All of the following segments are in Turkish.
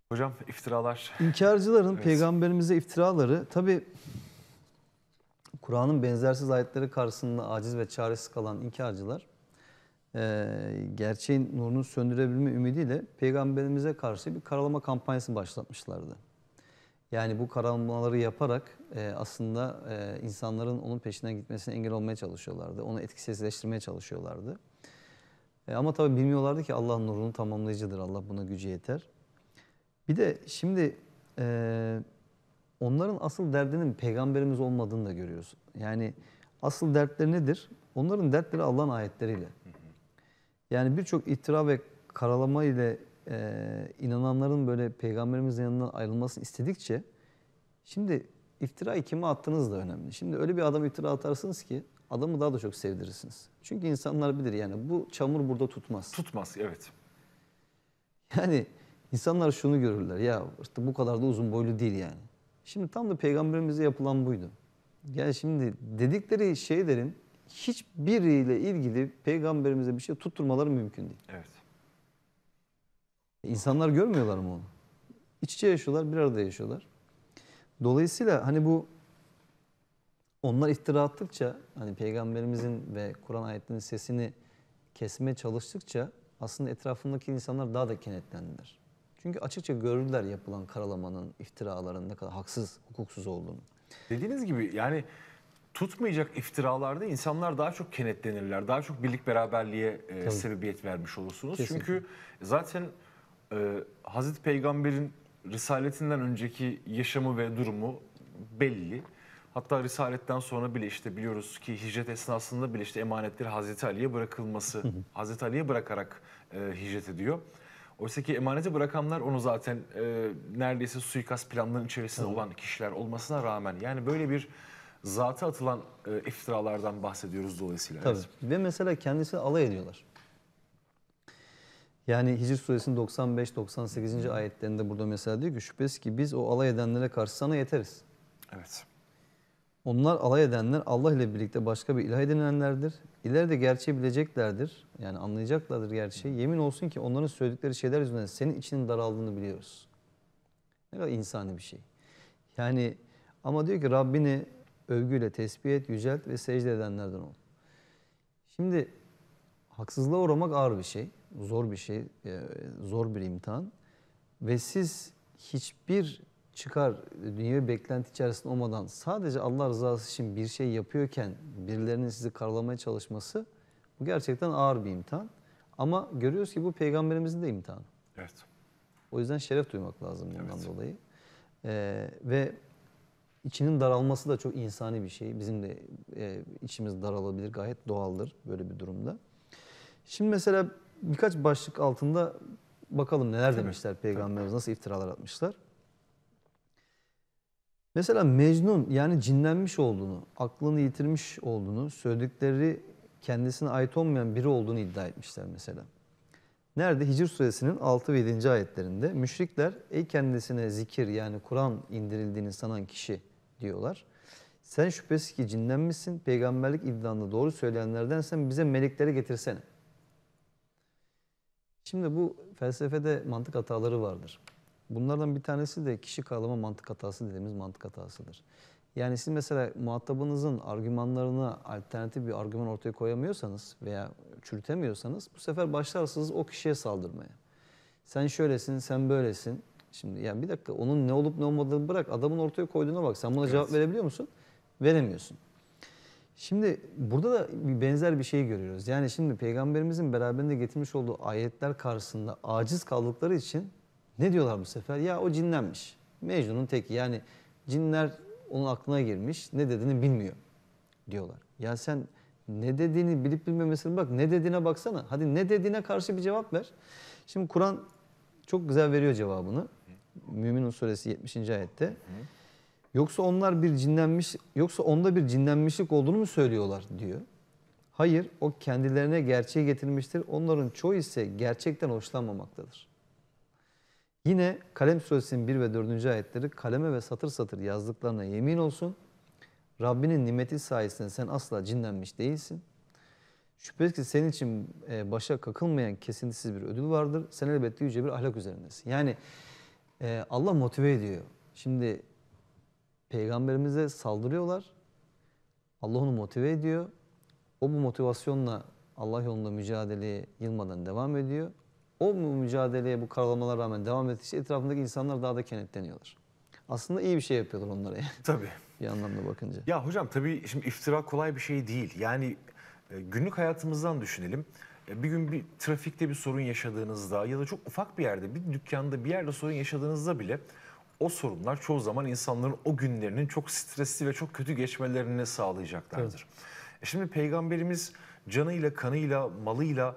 Hocam iftiralar. İnkarcıların Evet. peygamberimize iftiraları, tabi Kur'an'ın benzersiz ayetleri karşısında aciz ve çaresiz kalan inkarcılar gerçeğin nurunu söndürebilme ümidiyle peygamberimize karşı bir karalama kampanyası başlatmışlardı. Yani bu karalamaları yaparak aslında insanların onun peşinden gitmesine engel olmaya çalışıyorlardı. Onu etkisizleştirmeye çalışıyorlardı. Ama tabi bilmiyorlardı ki Allah nurunu tamamlayıcıdır. Allah buna gücü yeter. Bir de şimdi onların asıl derdinin peygamberimiz olmadığını da görüyoruz. Yani asıl dertleri nedir? Onların dertleri Allah'ın ayetleriyle. Yani birçok iftira ve karalama ile inananların böyle peygamberimizin yanından ayrılmasını istedikçe, şimdi iftirayı kime attığınız da önemli. Şimdi öyle bir adam iftira atarsınız ki adamı daha da çok sevdirirsiniz. Çünkü insanlar bilir yani bu çamur burada tutmaz. Tutmaz, evet. Yani insanlar şunu görürler, ya işte bu kadar da uzun boylu değil yani. Şimdi tam da peygamberimize yapılan buydu. Yani şimdi dedikleri şeylerin hiçbiriyle ilgili peygamberimize bir şey tutturmaları mümkün değil. Evet. İnsanlar görmüyorlar mı onu? İç içe yaşıyorlar, bir arada yaşıyorlar. Dolayısıyla hani bu onlar iftira attıkça, hani peygamberimizin ve Kur'an ayetlerinin sesini kesmeye çalıştıkça aslında etrafındaki insanlar daha da kenetlendiler. Çünkü açıkça görürler yapılan karalamanın, iftiraların ne kadar haksız, hukuksuz olduğunu. Dediğiniz gibi yani tutmayacak iftiralarda insanlar daha çok kenetlenirler. Daha çok birlik beraberliğe sebebiyet vermiş olursunuz. Kesinlikle. Çünkü zaten Hazreti Peygamber'in risaletinden önceki yaşamı ve durumu belli. Hatta risaletten sonra bile işte biliyoruz ki hicret esnasında bile işte emanetleri Hazreti Ali'ye bırakılması, Hazreti Ali'ye bırakarak hicret ediyor. Oysa ki emaneti bırakanlar onu zaten neredeyse suikast planlarının içerisinde olan kişiler olmasına rağmen, yani böyle bir zata atılan iftiralardan bahsediyoruz dolayısıyla. Tabii. Evet. Ve mesela kendisi alay ediyorlar. Yani Hicr suresinin 95-98. ayetlerinde burada mesela diyor ki şüphesiz ki biz o alay edenlere karşı sana yeteriz. Evet. Onlar alay edenler Allah ile birlikte başka bir ilah edinenlerdir. İleride gerçeği bileceklerdir. Yani anlayacaklardır gerçeği. Yemin olsun ki onların söyledikleri şeyler yüzünden senin içinin daraldığını biliyoruz. Ne kadar insani bir şey. Yani ama diyor ki Rabbini övgüyle tesbih et, yücelt ve secde edenlerden ol. Şimdi haksızlığa uğramak ağır bir şey, zor bir şey, zor bir imtihan. Ve siz hiçbir çıkar, dünyevi beklenti içerisinde olmadan sadece Allah rızası için bir şey yapıyorken birilerinin sizi karalamaya çalışması, bu gerçekten ağır bir imtihan. Ama görüyoruz ki bu peygamberimizin de imtihanı. Evet. O yüzden şeref duymak lazım bundan Evet. dolayı. Ve içinin daralması da çok insani bir şey. Bizim de içimiz daralabilir, gayet doğaldır böyle bir durumda. Şimdi mesela birkaç başlık altında bakalım neler demişler peygamberimiz, nasıl iftiralar atmışlar. Mesela Mecnun, yani cinlenmiş olduğunu, aklını yitirmiş olduğunu, söyledikleri kendisine ait olmayan biri olduğunu iddia etmişler mesela. Nerede? Hicr suresinin 6 ve 7. ayetlerinde müşrikler ey kendisine zikir yani Kur'an indirildiğini sanan kişi diyorlar. Sen şüphesiz ki cinlenmişsin, peygamberlik iddianı doğru söyleyenlerdensen bize melekleri getirsene. Şimdi bu felsefede mantık hataları vardır. Bunlardan bir tanesi de kişi karalama mantık hatası dediğimiz mantık hatasıdır. Yani siz mesela muhatabınızın argümanlarına alternatif bir argüman ortaya koyamıyorsanız veya çürütemiyorsanız bu sefer başlarsınız o kişiye saldırmaya. Sen şöylesin, sen böylesin. Şimdi yani bir dakika, onun ne olup ne olmadığını bırak, adamın ortaya koyduğuna bak. Sen buna cevap verebiliyor musun? Veremiyorsun. Şimdi burada da bir benzer bir şey görüyoruz. Yani şimdi peygamberimizin beraberinde getirmiş olduğu ayetler karşısında aciz kaldıkları için ne diyorlar bu sefer? Ya o cinlenmiş. Mecnun'un teki, yani cinler onun aklına girmiş, ne dediğini bilmiyor diyorlar. Ya sen ne dediğini bilip bilmemesine bak, ne dediğine baksana. Hadi ne dediğine karşı bir cevap ver. Şimdi Kur'an çok güzel veriyor cevabını. Müminun suresi 70. ayette. Yoksa onlar bir cinlenmiş, yoksa onda bir cinlenmişlik olduğunu mu söylüyorlar diyor. Hayır, o kendilerine gerçeği getirmiştir. Onların çoğu ise gerçekten hoşlanmamaktadır. Yine Kalem suresinin 1 ve 4. ayetleri kaleme ve satır satır yazdıklarına yemin olsun. Rabbinin nimeti sayesinde sen asla cinlenmiş değilsin. Şüphesiz ki senin için başa kakılmayan kesintisiz bir ödül vardır. Sen elbette yüce bir ahlak üzerindesin. Yani Allah motive ediyor. Şimdi peygamberimize saldırıyorlar. Allah onu motive ediyor. O bu motivasyonla Allah yolunda mücadeleye yılmadan devam ediyor. O bu mücadeleye, bu karalamalara rağmen devam ettikçe etrafındaki insanlar daha da kenetleniyorlar. Aslında iyi bir şey yapıyorlar onlara yani Tabii. bir anlamda bakınca. Ya hocam tabii şimdi iftira kolay bir şey değil. Yani günlük hayatımızdan düşünelim. Bir gün bir trafikte bir sorun yaşadığınızda ya da çok ufak bir yerde, bir dükkanda, bir yerde sorun yaşadığınızda bile o sorunlar çoğu zaman insanların o günlerinin çok stresli ve çok kötü geçmelerini sağlayacaklardır. Şimdi Peygamberimiz canıyla, kanıyla, malıyla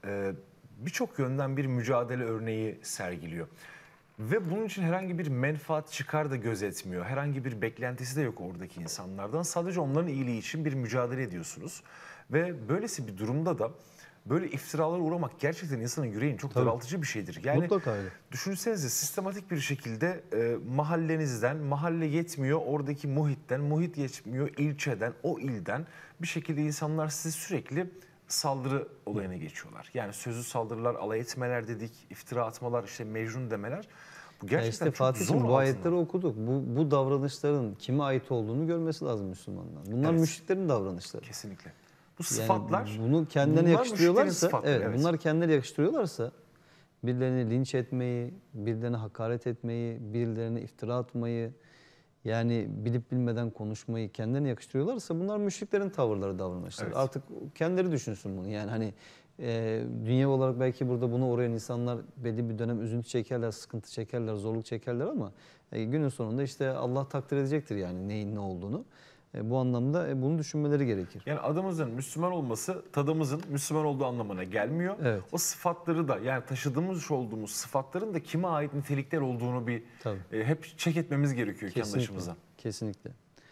birçok yönden bir mücadele örneği sergiliyor. Ve bunun için herhangi bir menfaat çıkar da gözetmiyor. Herhangi bir beklentisi de yok oradaki insanlardan. Sadece onların iyiliği için bir mücadele ediyorsunuz. Ve böylesi bir durumda da böyle iftiralara uğramak gerçekten insanın yüreğini çok daraltıcı bir şeydir. Yani Mutlaka öyle. düşünsenize sistematik bir şekilde mahallenizden, mahalle yetmiyor oradaki muhitten, muhit yetmiyor ilçeden, o ilden bir şekilde insanlar size sürekli saldırı olayına geçiyorlar. Yani sözlü saldırılar, alay etmeler dedik, iftira atmalar, işte mecnun demeler. Bu gerçekten İşte çok Fatih'im zor bu altında. ayetleri okuduk. Bu davranışların kime ait olduğunu görmesi lazım Müslümanlar. Bunlar Evet. müşriklerin davranışları. Kesinlikle. Bu Yani sıfatlar, bunu kendilerine bunlar yakıştırıyorlarsa, müşriklerin sıfatları, evet, bunlar kendileri yakıştırıyorlarsa birilerini linç etmeyi, birilerine hakaret etmeyi, birilerine iftira atmayı, yani bilip bilmeden konuşmayı kendilerine yakıştırıyorlarsa bunlar müşriklerin tavırları, davranışları. Evet. Artık kendileri düşünsün bunu. Yani hani dünya olarak belki burada bunu uğrayan insanlar belli bir dönem üzüntü çekerler, sıkıntı çekerler, zorluk çekerler ama günün sonunda işte Allah takdir edecektir yani neyin ne olduğunu. Bu anlamda bunu düşünmeleri gerekir. yani adımızın Müslüman olması tadımızın Müslüman olduğu anlamına gelmiyor. Evet. O sıfatları da yani taşıdığımız olduğumuz sıfatların da kime ait nitelikler olduğunu bir Tabii. hep check etmemiz gerekiyor kendi Kesinlikle. başımıza. Kesinlikle.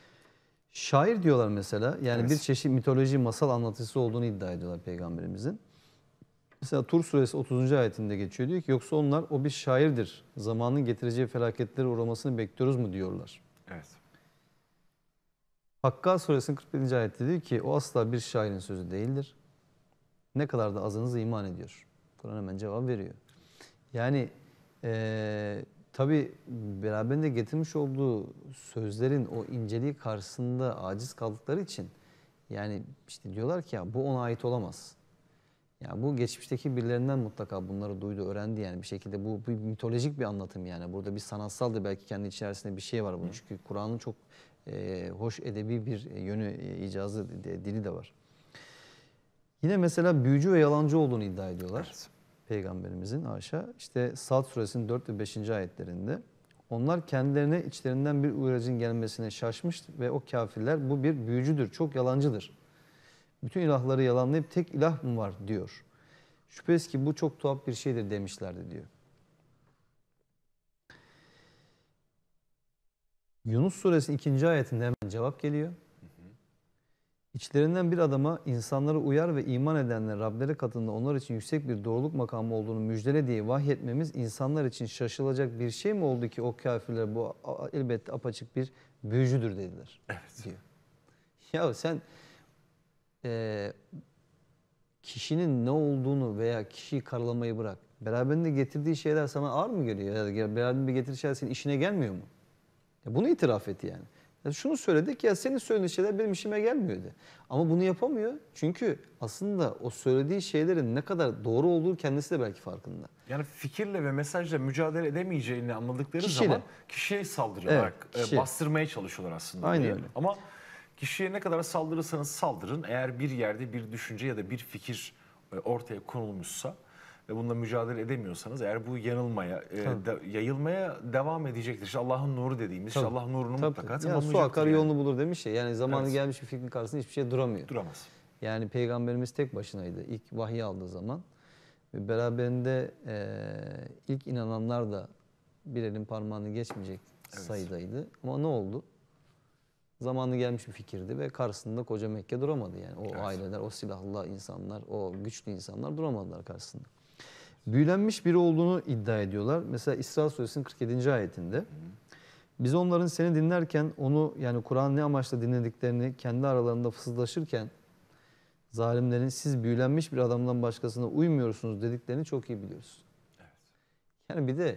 Şair diyorlar mesela. Yani Evet. bir çeşit mitoloji, masal anlatıcısı olduğunu iddia ediyorlar Peygamberimizin. Mesela Tur suresi 30. ayetinde geçiyor. Diyor ki yoksa onlar o bir şairdir. Zamanın getireceği felaketlere uğramasını bekliyoruz mu diyorlar. Evet. Hakka suresinin 41. ayette diyor ki o asla bir şairin sözü değildir. Ne kadar da azınız iman ediyor. Kur'an hemen cevap veriyor. Yani tabii beraberinde getirmiş olduğu sözlerin o inceliği karşısında aciz kaldıkları için yani işte diyorlar ki ya bu ona ait olamaz. Ya bu geçmişteki birilerinden mutlaka bunları duydu, öğrendi yani bir şekilde bu bir mitolojik bir anlatım yani. Burada bir sanatsal da belki kendi içerisinde bir şey var bunun. Çünkü Kur'an'ın çok hoş edebi bir yönü, icazı, dili de var. Yine mesela büyücü ve yalancı olduğunu iddia ediyorlar. Evet. Peygamberimizin haşa. İşte Sad suresinin 4 ve 5. ayetlerinde onlar kendilerine içlerinden bir uyarıcının gelmesine şaşmış ve o kafirler bu bir büyücüdür, çok yalancıdır. Bütün ilahları yalanlayıp tek ilah mı var diyor. Şüphesiz ki bu çok tuhaf bir şeydir demişlerdi diyor. Yunus suresinin 2. ayetinde hemen cevap geliyor. İçlerinden bir adama insanları uyar ve iman edenler Rableri katında onlar için yüksek bir doğruluk makamı olduğunu müjdele diye vahyetmemiz insanlar için şaşılacak bir şey mi oldu ki o kafirler bu elbette apaçık bir büyücüdür dediler. Evet. Diyor. Ya sen kişinin ne olduğunu veya kişiyi karalamayı bırak. Beraberinde getirdiği şeyler sana ağır mı geliyor? Ya da beraberinde getirdiği şeyler senin işine gelmiyor mu? Ya bunu itiraf et yani. Ya şunu söyledik ya senin söylediğin şeyler benim işime gelmiyordu. Ama bunu yapamıyor. Çünkü aslında o söylediği şeylerin ne kadar doğru olduğu kendisi de belki farkında. Yani fikirle ve mesajla mücadele edemeyeceğini anladıkları Kişiyle. zaman kişiye saldırıyorlar. Evet, kişiye. Bastırmaya çalışıyorlar aslında. Aynen olayı. öyle. Ama kişiye ne kadar saldırırsanız saldırın. Eğer bir yerde bir düşünce ya da bir fikir ortaya konulmuşsa ve bununla mücadele edemiyorsanız eğer bu yanılmaya, yayılmaya devam edecektir. İşte Allah'ın nuru dediğimiz, işte Allah nurunu mutlaka Ya tamamlayacaktır. su akar yani. yolunu bulur demiş ya. Yani zamanı Evet. gelmiş bir fikrin karşısında hiçbir şey duramıyor. Duramaz. Yani Peygamberimiz tek başınaydı ilk vahiy aldığı zaman. Ve beraberinde ilk inananlar da bir elin parmağını geçmeyecek sayıdaydı. Ama ne oldu? Zamanı gelmiş bir fikirdi ve karşısında koca Mekke duramadı yani. O aileler, o silahlı insanlar, o güçlü insanlar duramadılar karşısında. Büyülenmiş biri olduğunu iddia ediyorlar. Mesela İsra suresinin 47. ayetinde. Biz onların seni dinlerken onu yani Kur'an ne amaçla dinlediklerini kendi aralarında fısıldaşırken zalimlerin siz büyülenmiş bir adamdan başkasına uymuyorsunuz dediklerini çok iyi biliyoruz. Yani bir de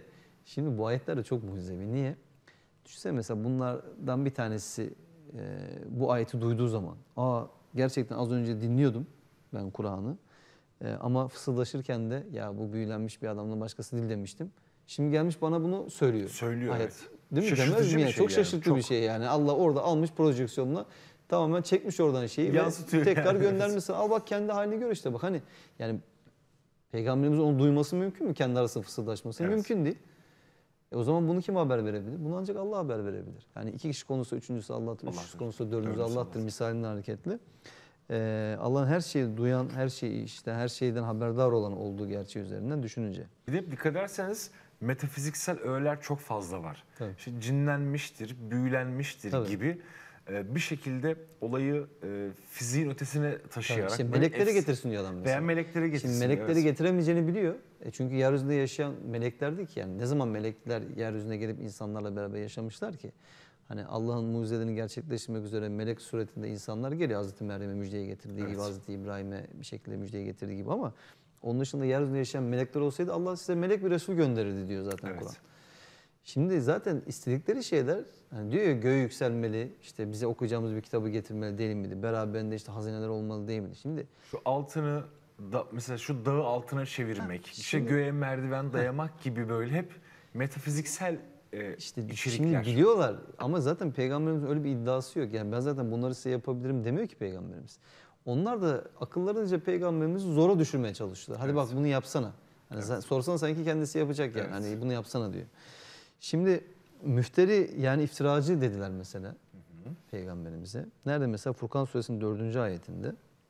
Şimdi bu ayetler de çok mucizevi. Niye? Düşünsene mesela bunlardan bir tanesi bu ayeti duyduğu zaman, gerçekten az önce dinliyordum ben Kur'an'ı. Ama fısıldaşırken de ya bu büyülenmiş bir adamdan başkası değil demiştim. Şimdi gelmiş bana bunu söylüyor. Söylüyor, Ayet. evet. Değil mi? Şaşırtıcı Demez mi bir ya? şey Çok yani, şaşırtıcı çok. bir şey yani. Allah orada almış projeksiyonla tamamen çekmiş oradan şeyi Yansıtıyor ve tekrar yani, göndermişsin. Al bak kendi halini gör işte bak hani yani Peygamberimizin onu duyması mümkün mü? Kendi arasında fısıldaşması Evet. mümkün değil. O zaman bunu kim haber verebilir? Bunu ancak Allah haber verebilir. Yani iki kişi konuşsa üçüncüsü Allah'tır, üçüncüsü Allah'tır. konuşsa dördüncüsü Dördüncüsü Allah'tır Allah'tır. misalinden hareketle. Allah'ın her şeyi duyan, her şeyi işte her şeyden haberdar olan olduğu gerçeği üzerinden düşününce. Bir de dikkat ederseniz metafiziksel öğeler çok fazla var. Tabii. İşte cinlenmiştir, büyülenmiştir Tabii. gibi bir şekilde olayı fiziğin ötesine taşıyarak. İşte böyle melekleri getirsin diyor adam mesela. Veya melekleri getirsin. Şimdi melekleri evet. getiremeyeceğini biliyor. Çünkü yeryüzünde yaşayan meleklerdi ki yani ne zaman melekler yeryüzüne gelip insanlarla beraber yaşamışlar ki? Hani Allah'ın mucizelerini gerçekleştirmek üzere melek suretinde insanlar geliyor. Hazreti Meryem'e müjdeyi getirdiği gibi, Evet. Hazreti İbrahim'e bir şekilde müjdeyi getirdiği gibi ama onun dışında yeryüzünde yaşayan melekler olsaydı Allah size melek bir Resul gönderirdi diyor zaten Evet. Kur'an. Şimdi zaten istedikleri şeyler hani diyor ya göğe yükselmeli, işte bize okuyacağımız bir kitabı getirmeli değil miydi? Beraberinde işte hazineler olmalı değil miydi? Şimdi Şu altını da, mesela şu dağı altına çevirmek, işte şimdi- göğe merdiven dayamak gibi böyle hep metafiziksel İşte içerikler. şimdi biliyorlar ama zaten Peygamberimizin öyle bir iddiası yok. Yani ben zaten bunları size yapabilirim demiyor ki Peygamberimiz. Onlar da akıllarınca Peygamberimizi zora düşürmeye çalışıyorlar. Hadi bak bunu yapsana. Hani sorsan sanki kendisi yapacak yani. Evet. Hani bunu yapsana diyor. Şimdi müfteri yani iftiracı dediler mesela Peygamberimize. Nerede mesela Furkan Suresinin 4. ayetinde.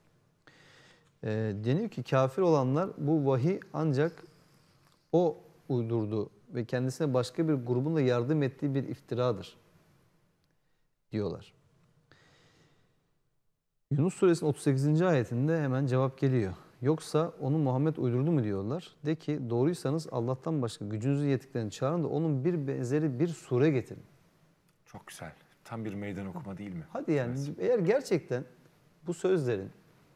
Deniyor ki kafir olanlar bu vahiy ancak o uydurdu ve kendisine başka bir grubun da yardım ettiği bir iftiradır diyorlar. Yunus Suresinin 38. ayetinde hemen cevap geliyor. Yoksa onu Muhammed uydurdu mu diyorlar. De ki doğruysanız Allah'tan başka gücünüzü yettiklerini çağırın da onun bir benzeri bir sure getirin. Çok güzel. Tam bir meydan okuma değil mi? Hadi yani Evet. eğer gerçekten bu sözlerin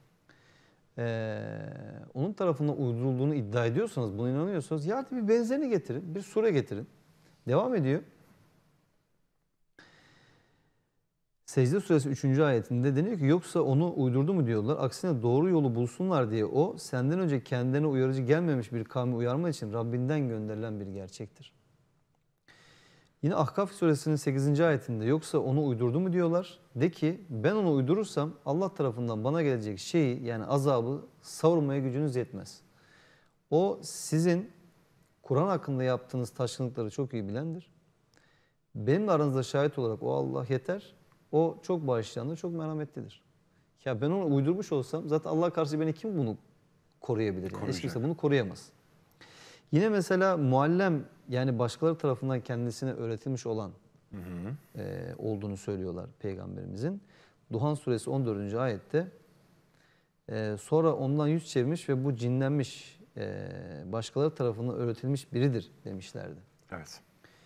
onun tarafından uydurulduğunu iddia ediyorsanız, buna inanıyorsanız ya bir benzerini getirin, bir sure getirin. Devam ediyor. Secde Suresi 3. ayetinde deniyor ki yoksa onu uydurdu mu diyorlar. Aksine doğru yolu bulsunlar diye o senden önce kendine uyarıcı gelmemiş bir kavmi uyarma için Rabbinden gönderilen bir gerçektir. Yine Ahkaf Suresinin 8. ayetinde yoksa onu uydurdu mu diyorlar. De ki ben onu uydurursam Allah tarafından bana gelecek şeyi yani azabı savurmaya gücünüz yetmez. O sizin Kur'an hakkında yaptığınız taşkınlıkları çok iyi bilendir. Benimle aranızda şahit olarak o Allah yeter. O çok bağışlayandır, çok merhametlidir. Ya ben onu uydurmuş olsam zaten Allah karşı beni kim bunu koruyabilir? Yani? Hiç kimse bunu koruyamaz. Yine mesela muallem yani başkaları tarafından kendisine öğretilmiş olan olduğunu söylüyorlar Peygamberimizin. Duhan Suresi 14. ayette sonra ondan yüz çevirmiş ve bu cinlenmiş başkaları tarafından öğretilmiş biridir demişlerdi. Evet.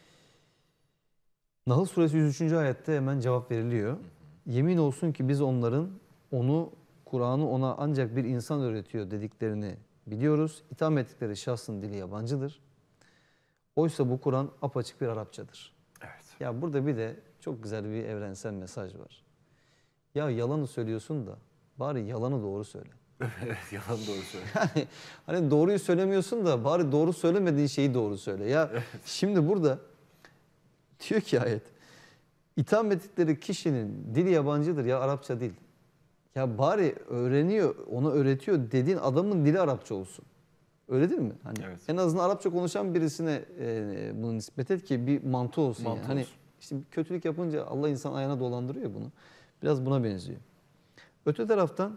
Nahl Suresi 103. ayette hemen cevap veriliyor. Yemin olsun ki biz onların Kur'an'ı ona ancak bir insan öğretiyor dediklerini biliyoruz. İtham ettikleri şahsın dili yabancıdır. Oysa bu Kur'an apaçık bir Arapçadır. Evet. Ya burada bir de çok güzel bir evrensel mesaj var. Ya yalanı söylüyorsun da bari yalanı doğru söyle. Evet, yalan doğru söylüyor. Yani hani doğruyu söylemiyorsun da bari doğru söylemediğin şeyi doğru söyle. Ya şimdi burada diyor ki ayet, itham ettikleri kişinin dili yabancıdır ya Arapça değil. Ya bari öğreniyor, ona öğretiyor dediğin adamın dili Arapça olsun. Öyle değil mi? Hani Evet. en azından Arapça konuşan birisine bunu nispet et ki bir mantı olsun. Mantı yani. Hani olsun. işte kötülük yapınca Allah insan ayağına dolandırıyor bunu. Biraz buna benziyor. Öte taraftan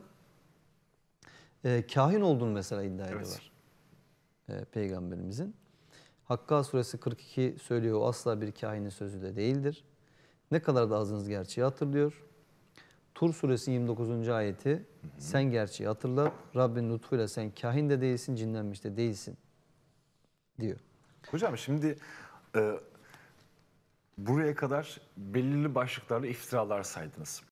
kahin olduğunu mesela iddia ediyorlar. Peygamberimizin. Hakka suresi 42 söylüyor o asla bir kahinin sözü de değildir. Ne kadar da ağzınız gerçeği hatırlıyor. Tur suresi 29. ayeti sen gerçeği hatırla. Rabbin lütfuyla sen kahin de değilsin, cinlenmiş de değilsin diyor. Hocam şimdi buraya kadar belirli başlıklarla iftiralar saydınız.